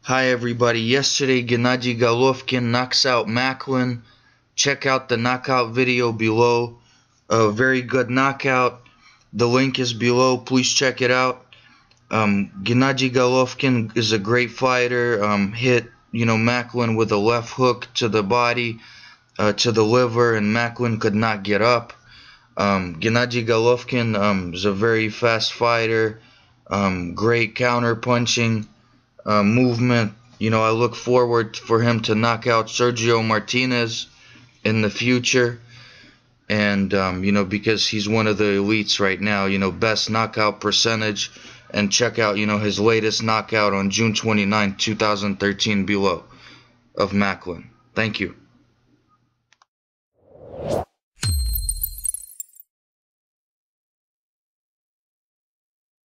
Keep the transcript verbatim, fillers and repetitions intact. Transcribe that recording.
Hi everybody. Yesterday Gennady Golovkin knocks out Macklin. Check out the knockout video below. A very good knockout. The link is below. Please check it out. Um, Gennady Golovkin is a great fighter. Um, hit you know Macklin with a left hook to the body, uh, to the liver, and Macklin could not get up. Um, Gennady Golovkin um, is a very fast fighter. Um, great counter punching uh, movement. You know, I look forward for him to knock out Sergio Martinez in the future. And, um, you know, because he's one of the elites right now, you know, best knockout percentage. And check out, you know, his latest knockout on June twenty-ninth, two thousand thirteen below of Macklin. Thank you.